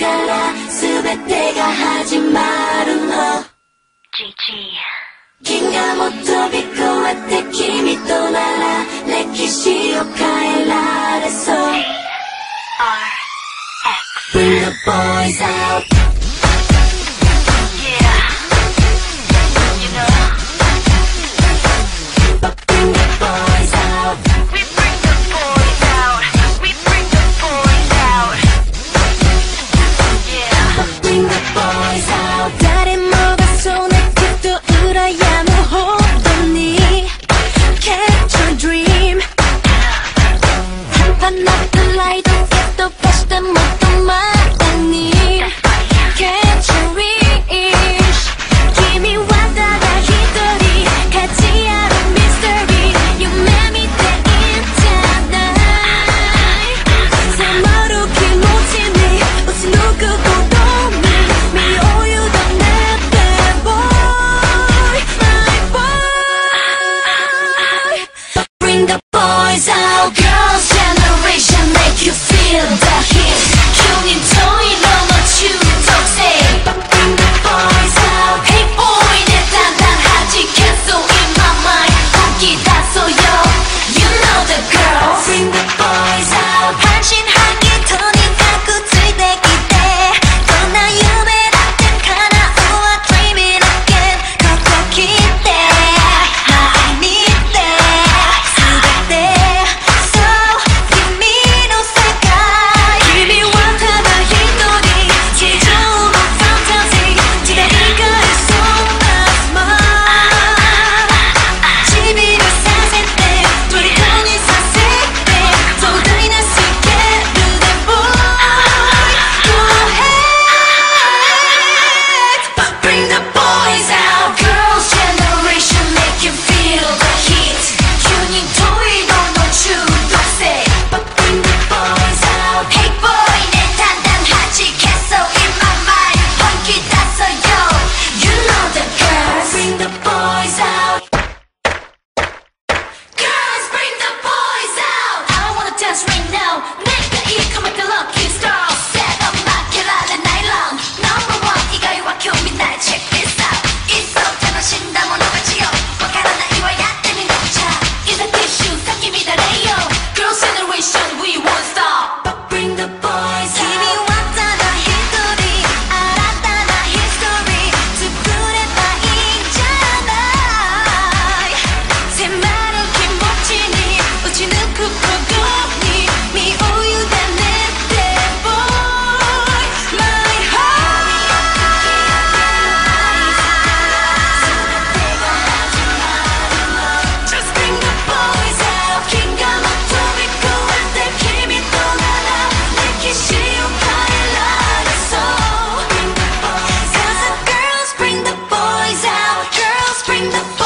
から全てが始まるの。銀河も飛び越えて君となら歴史を変えられそう。 Bring the boys out. Yeah, you know. Bring the boys out. We bring the boys out. We bring the boys out. Yeah. Bring the boys out. 誰もがそねきっと羨むほどに Catch your dream 半端なプライド蹴飛ばしてもっと前に Catch your wish 君はただ一人価値あるミステリー夢見ていいんじゃない迫る気持ちに打ち抜くことに身を委ねて Boy my boy Bring the boys out Girls generation make you feel the heat 急に遠いのの中毒性 Bring the boys out. Hey boy ねだんだん弾けそう In my mind 本気出そうよ You know the girls Bring the boys out. 半信半疑とにかくついてきてどんな夢だって叶うわ Dream it again ここ来て前見て全てそう君の世界君はただ一人地上のファンタジー時代が理想なスマイル唇させて虜にさせて壮大なスケールで Boy Go ahead Bring the boys out. Girls generation make you feel the heat 急に遠いのの中毒性 Bring the boys out. Hey boy ねだんだん弾けそう In my mind 本気出そうよ You know the girls Bring the boys out. Girls bring the boys out I wanna dance right now 내가 이 come with the lucky star Set up負けられない round Number one 以外は興味ない Check this out いっそ楽しんだもの勝ちよわからないわやってみなくちゃいざティッシュ先乱れよ Girls generation we won't stop Bring the boys 君 out. はただ一人新たなヒストリー作ればいいんじゃない迫る気持ちに打ち抜くことに身を委ねて Boy my heart Just bring the boys out 銀河も飛び越えて君となら歴史を変えられそう Cause the girls bring the boys out Girls bring the boys